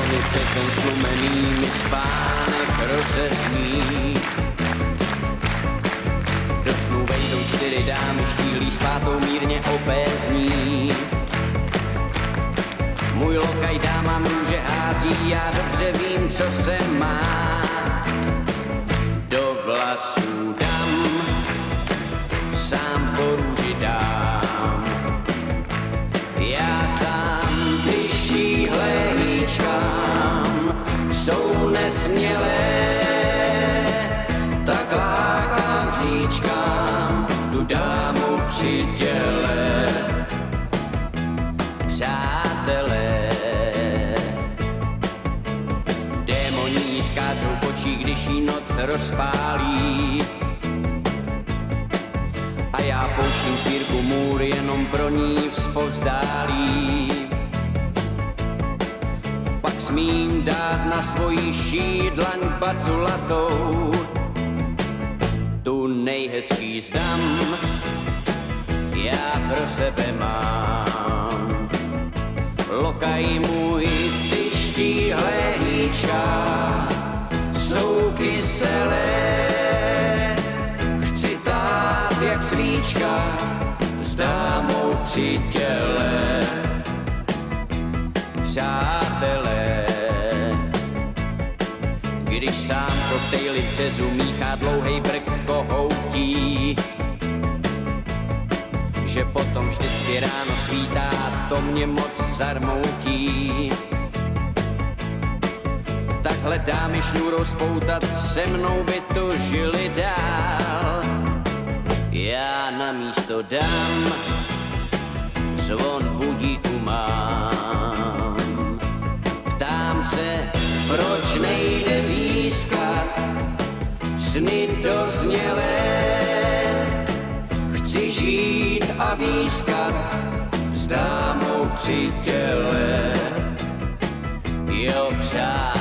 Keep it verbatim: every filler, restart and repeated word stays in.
mi před ten slumený mi spánek rozezní. Do snu vejdou čtyři dámy, štíhlí s pátou mírně obézní. Můj lokaj dáma může hází, já dobře vím, co se má. Do vlasů dám, sám po růži dám. Já sám, když štíhle hýčkám, jsou nesmělé, tak lákám příčkám, tu dámu při těle. Přátelé, démoní skáčou v očích, když jí noc rozpálí. A já pouštím svírku můr jenom pro ní vzpovzdálí. Pak smím dát na svoji šídlaň paculatou, tu nejhezčí zdám, já pro sebe mám. Lokaj můj, ty štíhlé hýčka, jsou kyselé, chci tát jak svíčka, s dámou při těle. Přátelé, když sám koktejly v březu míchá dlouhej brk kohoutí, že potom vždycky ráno svítá, to mě moc zarmoutí. Takhle dámy šňůrou spoutat, se mnou by tu žili dál. Já na místo dám, zvon budíku mám. Ptám se, proč nejde získat sny doznělé. Chci žít a výskat s dámou při těle. Jo, přátelé.